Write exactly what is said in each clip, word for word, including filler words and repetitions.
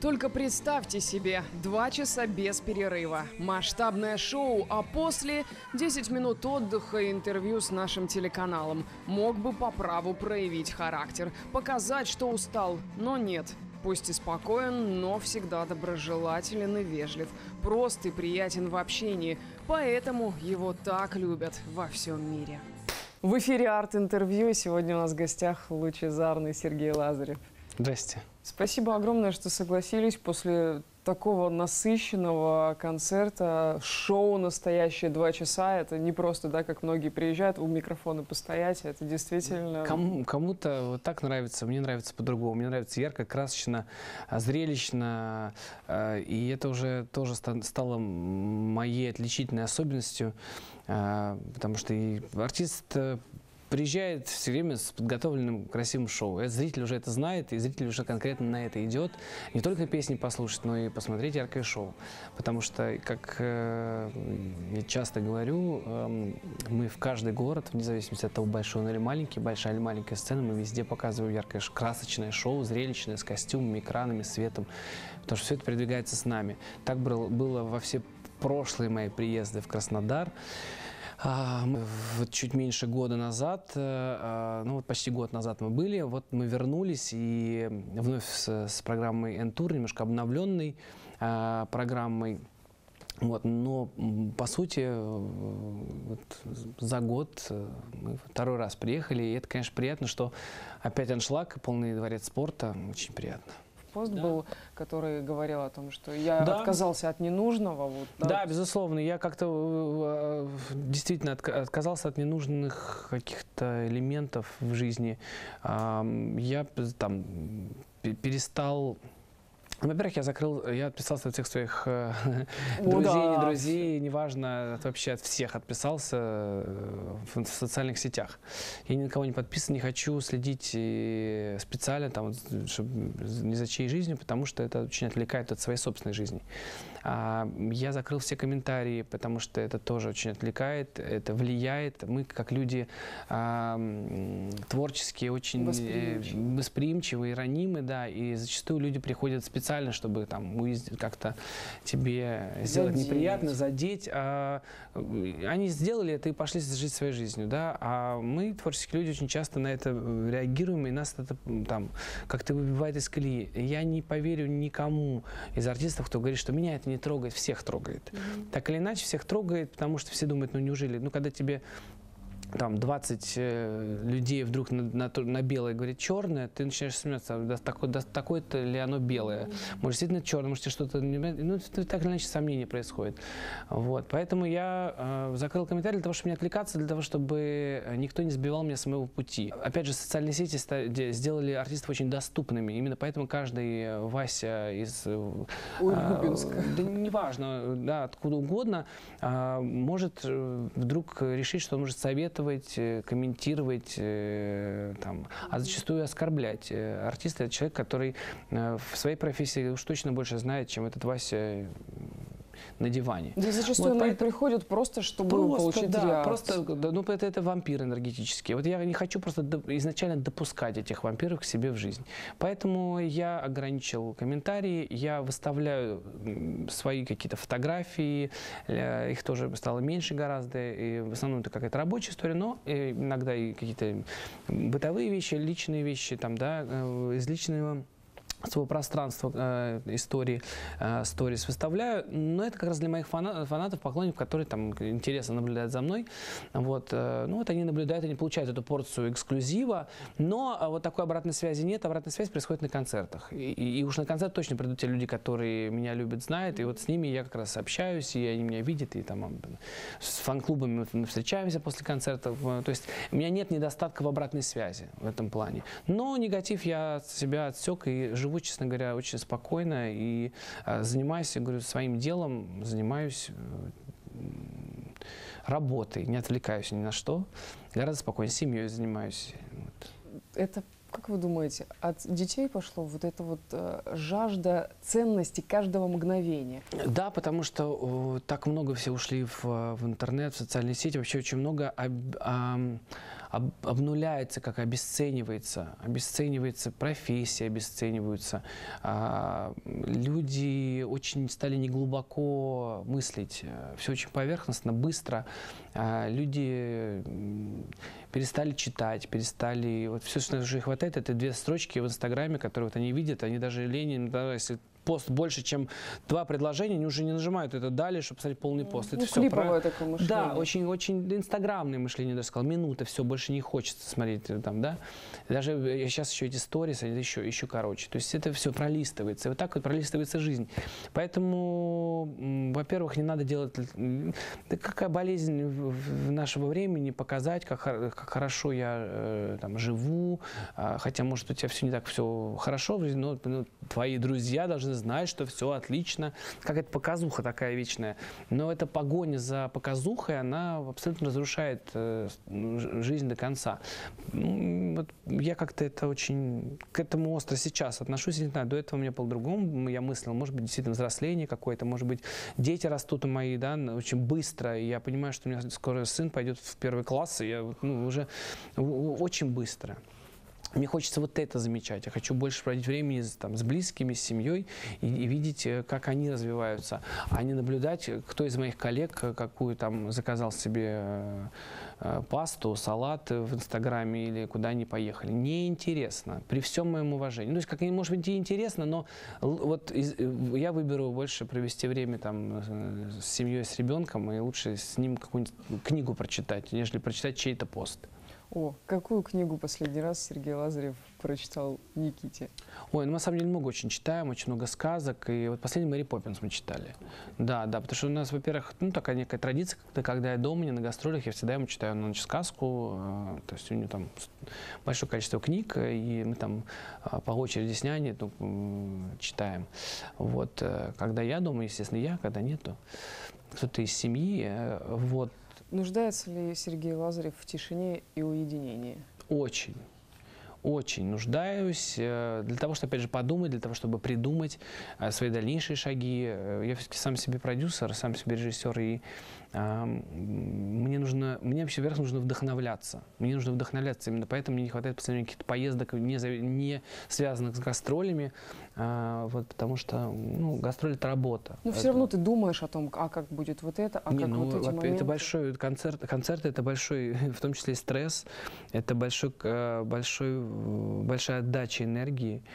Только представьте себе, два часа без перерыва, масштабное шоу, а после десять минут отдыха и интервью с нашим телеканалом. Мог бы по праву проявить характер, показать, что устал, но нет. Пусть и спокоен, но всегда доброжелателен и вежлив, прост и приятен в общении, поэтому его так любят во всем мире. В эфире арт-интервью, сегодня у нас в гостях лучезарный Сергей Лазарев. Здрасте. Спасибо огромное, что согласились после такого насыщенного концерта, шоу настоящее, два часа. Это не просто, да, как многие приезжают у микрофона постоять, это действительно... Кому, кому-то вот так нравится, мне нравится по-другому. Мне нравится ярко, красочно, зрелищно. И это уже тоже стало моей отличительной особенностью, потому что и артист приезжает все время с подготовленным красивым шоу. И зритель уже это знает, и зритель уже конкретно на это идет. Не только песни послушать, но и посмотреть яркое шоу. Потому что, как э, я часто говорю, э, мы в каждый город, вне зависимости от того, большой он или маленький, большая или маленькая сцена, мы везде показываем яркое, красочное шоу, зрелищное, с костюмами, экранами, светом. Потому что все это передвигается с нами. Так было, было во все прошлые мои приезды в Краснодар. А, мы, вот чуть меньше года назад, а, ну вот почти год назад мы были, вот мы вернулись и вновь с, с программой Н-тур, немножко обновленной а, программой. Вот, но по сути вот, за год мы второй раз приехали, и это, конечно, приятно, что опять аншлаг, полный дворец спорта, очень приятно. Пост да. был, который говорил о том, что я да. отказался от ненужного. Вот, да? да, безусловно. Я как-то действительно отказался от ненужных каких-то элементов в жизни. Я там перестал... Во-первых, я закрыл, я отписался от всех своих э, друзей, да. не друзей, неважно, вообще от всех отписался в, в социальных сетях. Я ни на кого не подписан, не хочу следить специально, там, чтобы, не за чьей жизнью, потому что это очень отвлекает от своей собственной жизни. А, я закрыл все комментарии, потому что это тоже очень отвлекает, это влияет. Мы, как люди а, творческие, очень восприимчивые. восприимчивые, ранимы, да, и зачастую люди приходят специально, чтобы там как-то тебе сделать задеть. неприятно, задеть. А они сделали это и пошли жить своей жизнью, да. А мы, творческие люди, очень часто на это реагируем, и нас это там как-то выбивает из колеи. Я не поверю никому из артистов, кто говорит, что меня это не трогает, всех трогает. Mm-hmm. Так или иначе, всех трогает, потому что все думают, ну неужели, ну когда тебе там двадцать э, людей вдруг на, на, на белое говорит черное, ты начинаешь смеяться, да, такое, да, такое-то ли оно белое? Может, действительно черное, может, что-то... Ну, так или иначе сомнение происходит. Вот. Поэтому я э, закрыл комментарий для того, чтобы не отвлекаться, для того, чтобы никто не сбивал меня с моего пути. Опять же, социальные сети сделали артистов очень доступными. Именно поэтому каждый Вася из... Урюпинска. Э, да неважно, да, откуда угодно, э, может вдруг решить, что он может советовать, комментировать, там, а зачастую оскорблять. Артист — это человек, который в своей профессии уж точно больше знает, чем этот Вася на диване. Да, зачастую вот, поэтому... приходят просто, чтобы просто, получить да, реакцию. Просто, да, ну, это, это вампиры энергетические. Вот я не хочу просто до, изначально допускать этих вампиров к себе в жизнь. Поэтому я ограничил комментарии, я выставляю свои какие-то фотографии, их тоже стало меньше гораздо, и в основном это какая-то рабочая история, но иногда и какие-то бытовые вещи, личные вещи, там, да, из личного своего пространства, э, истории, э, сторис выставляю, но это как раз для моих фанатов, фанатов поклонников, которые там интересно наблюдают за мной. Вот, э, ну вот они наблюдают, они получают эту порцию эксклюзива, но э, вот такой обратной связи нет, обратная связь происходит на концертах. И, и, и уж на концерт точно придут те люди, которые меня любят, знают, и вот с ними я как раз общаюсь, и они меня видят, и там с фан-клубами мы встречаемся после концертов. То есть у меня нет недостатка в обратной связи в этом плане. Но негатив я от себя отсек и живу, честно говоря, очень спокойно и э, занимаюсь, я говорю, своим делом, занимаюсь э, работой, не отвлекаюсь ни на что, гораздо спокойнее, семьей занимаюсь. Вот. Это, как вы думаете, от детей пошло вот эта вот э, жажда ценности каждого мгновения? Да, потому что э, так много все ушли в, в интернет, в социальные сети, вообще очень много об, э, об, обнуляется, как обесценивается. Обесценивается профессия, обесцениваются. А, люди очень стали неглубоко мыслить. Все очень поверхностно, быстро. А, люди перестали читать, перестали... Вот все, что уже хватает, это две строчки в Инстаграме, которые вот они видят. Они даже лень, да, если пост больше, чем два предложения, они уже не нажимают это далее, чтобы посмотреть полный пост. Ну, это все клиповое про... такое мышление. Да, очень, очень инстаграмное мышление, даже сказал. Минута, все, больше не хочется смотреть там, да. Даже сейчас еще эти сторис, они еще, еще короче. То есть это все пролистывается. И вот так вот пролистывается жизнь. Поэтому, во-первых, не надо делать... Да какая болезнь в нашего времени показать, как, как хорошо я э, там живу, а, хотя, может, у тебя все не так все хорошо, но, но твои друзья должны знать, что все отлично. Какая-то показуха такая вечная. Но эта погоня за показухой, она абсолютно разрушает э, жизнь до конца. Вот я как-то это очень... К этому остро сейчас отношусь. Не знаю, до этого у меня по-другому. Я мыслил, может быть, действительно взросление какое-то, может быть, дети растут у мои, да, очень быстро. И я понимаю, что у меня скоро сын пойдет в первый класс, и я ну, уже очень быстро. Мне хочется вот это замечать. Я хочу больше проводить времени там, с близкими, с семьей и, и видеть, как они развиваются, а не наблюдать, кто из моих коллег какую там заказал себе э, пасту, салат в Инстаграме или куда они поехали. Неинтересно, при всем моем уважении. Ну, то есть, как может быть, и интересно, но вот из, я выберу больше провести время там с семьей, с ребенком, и лучше с ним какую-нибудь книгу прочитать, нежели прочитать чей-то пост. О, какую книгу последний раз Сергей Лазарев прочитал Никите? Ой, ну на самом деле много очень читаем, очень много сказок. И вот последний Мэри Поппинс мы читали. Да, да, потому что у нас, во-первых, ну такая некая традиция, когда, когда я дома, не на гастролях, я всегда ему читаю на ночь сказку. Э, то есть у него там большое количество книг, и мы там э, по очереди с няней ну, э, читаем. Вот, э, когда я дома, естественно, я, когда нету, кто-то из семьи, э, вот. Нуждается ли Сергей Лазарев в тишине и уединении? Очень. Очень нуждаюсь для того, чтобы, опять же, подумать, для того, чтобы придумать свои дальнейшие шаги. Я все-таки сам себе продюсер, сам себе режиссер, и э, мне нужно, мне вообще, во-первых, нужно вдохновляться. Мне нужно вдохновляться, именно поэтому мне не хватает постоянно каких-то поездок, не, не связанных с гастролями, э, вот, потому что, ну, гастроли — это работа. Но это... все равно ты думаешь о том, а как будет вот это, а не, как ну, вот эти это моменты. большой концерт, концерт — это большой, в том числе и стресс, это большой, большой большая отдача энергии.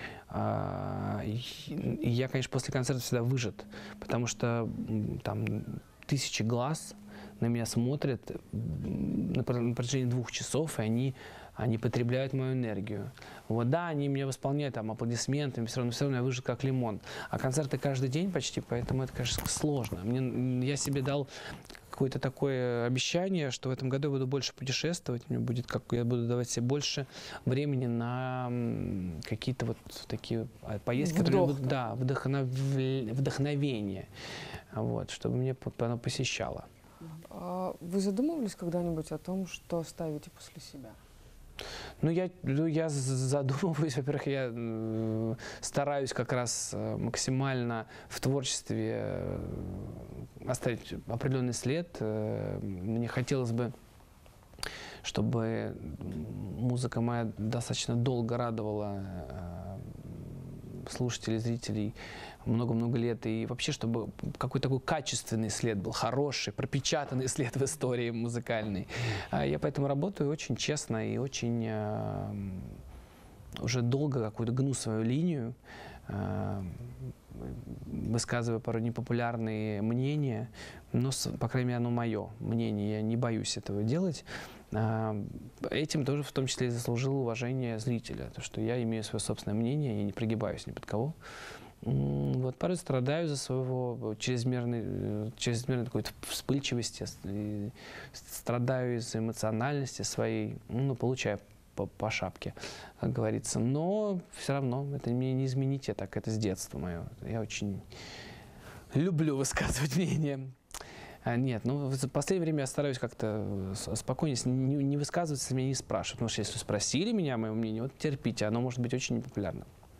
И я, конечно, после концерта всегда выжат, потому что там тысячи глаз на меня смотрят на протяжении двух часов, и они, они потребляют мою энергию. Вот, да, они меня восполняют там аплодисментами, все равно, все равно я выжат как лимон. А концерты каждый день почти, поэтому это, конечно, сложно. Мне, я себе дал какое-то такое обещание, что в этом году я буду больше путешествовать, мне будет как, я буду давать себе больше времени на какие-то вот такие поездки, Вдох, которые будут, да, вдохнов, вдохновение, вот, чтобы мне оно посещало. А вы задумывались когда-нибудь о том, что оставите после себя? Ну, я, ну, я задумываюсь, во-первых, я э, стараюсь как раз максимально в творчестве э, оставить определенный след. Э, мне хотелось бы, чтобы музыка моя достаточно долго радовала э, слушателей, зрителей много-много лет, и вообще, чтобы какой-то такой качественный след был, хороший, пропечатанный след в истории музыкальной. Я поэтому работаю очень честно и очень э, уже долго какую-то гну свою линию, э, высказываю порой непопулярные мнения, но, по крайней мере, оно мое мнение, я не боюсь этого делать. Этим тоже в том числе и заслужил уважение зрителя, то, что я имею свое собственное мнение, я не прогибаюсь ни под кого. Вот, порой страдаю за своего чрезмерной, чрезмерной такой вспыльчивости, страдаю из-за эмоциональности своей, ну, получаю по, по шапке, как говорится. Но все равно это мне не изменить, я так, это с детства мое. Я очень люблю высказывать мнение. Нет, ну в последнее время я стараюсь как-то спокойнее, не, не высказываться, меня не спрашивать. Потому что если спросили меня мое мнение, вот терпите, оно может быть очень непопулярным.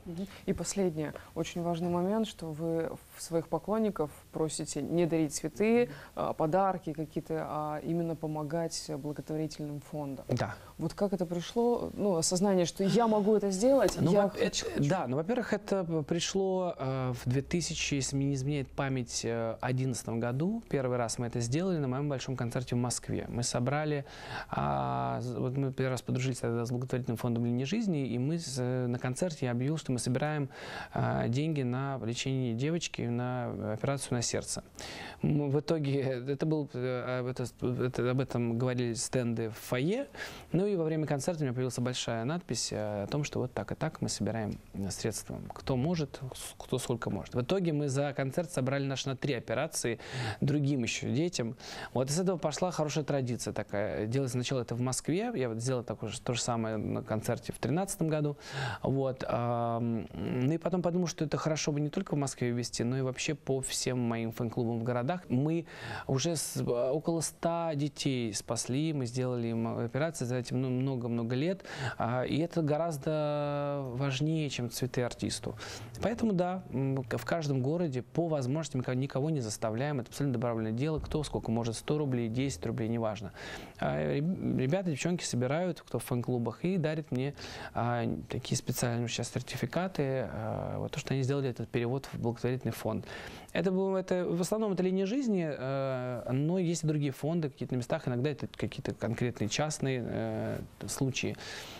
И последнее, очень важный момент, что вы своих поклонников просите не дарить цветы, подарки какие-то, а именно помогать благотворительным фондам. Да. Вот как это пришло, ну, осознание, что я могу это сделать, ну, я это, хочу. Да, ну, во-первых, это пришло э, в две тысячи, если мне не изменяет память, две тысячи одиннадцатом году. Первый раз мы это сделали на моем большом концерте в Москве. Мы собрали, а, вот мы первый раз подружились тогда с благотворительным фондом «Линия жизни», и мы с, на концерте я объявил, что мы собираем а, деньги на лечение девочки, на операцию на сердце. Мы, в итоге, это был, это, это, об этом говорили стенды в фойе, ну и во время концерта у меня появилась большая надпись о том, что вот так и так мы собираем средства. Кто может, кто сколько может. В итоге мы за концерт собрали наш на три операции другим еще детям. Вот из этого пошла хорошая традиция такая. Делать сначала это в Москве, я вот сделал такое, то же самое на концерте в две тысячи тринадцатом году. Вот. Ну и потом подумал, что это хорошо бы не только в Москве вести, но и вообще по всем моим фэн-клубам в городах. Мы уже с, около ста детей спасли, мы сделали им операции за эти много-много лет, и это гораздо важнее, чем цветы артисту. Поэтому да, в каждом городе по возможности мы никого не заставляем, это абсолютно добровольное дело, кто сколько может, сто рублей, десять рублей, неважно. Ребята, девчонки собирают, кто в фэн-клубах, и дарят мне а, такие специальные сейчас сертификаты, а, вот то, что они сделали этот перевод в благотворительный фонд. Это, было, это в основном это «Линия жизни», а, но есть и другие фонды, какие-то на местах, иногда это какие-то конкретные частные а, случаи,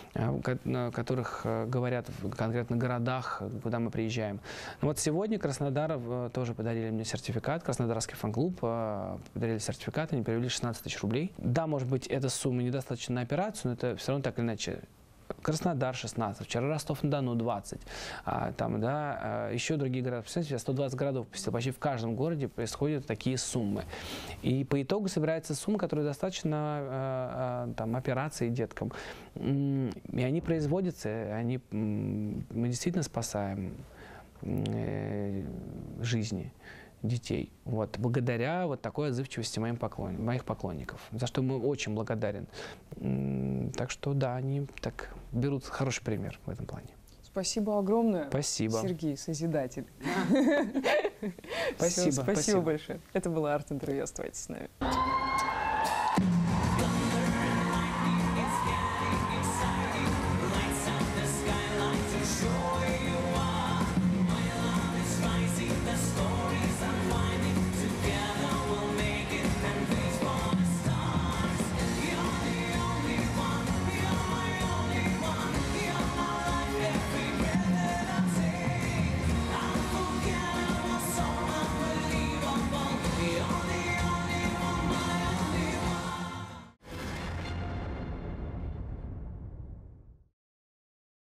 о которых говорят в конкретных городах, куда мы приезжаем. Но вот сегодня Краснодар тоже подарили мне сертификат, Краснодарский фан-клуб подарили сертификат, они перевели шестнадцать тысяч рублей. Да, может быть, эта сумма недостаточно на операцию, но это все равно так или иначе. Краснодар шестнадцать, вчера Ростов-на-Дону двадцать, а, там, да, а, еще другие города. Представляете, я сто двадцать городов посетил, почти в каждом городе происходят такие суммы. И по итогу собирается сумма, которая достаточно а, а, там, операций деткам. И они производятся, они, мы действительно спасаем э, жизни детей. Вот, благодаря вот такой отзывчивости моим поклон... моих поклонников, за что мы очень благодарен. Так что да, они так берут хороший пример в этом плане. Спасибо огромное. Спасибо. Сергей, созидатель. Спасибо. Спасибо большое. Это было арт-интервью. Оставайтесь с нами.